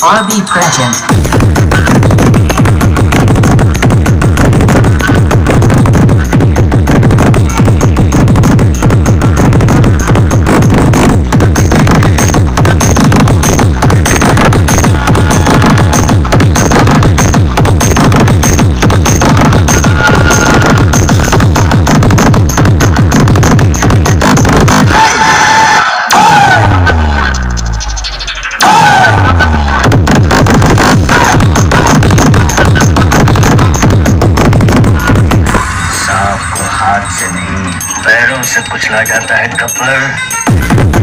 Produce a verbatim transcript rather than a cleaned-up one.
or be present. हाथ से नहीं पैरों से कुचला जाता है कपर।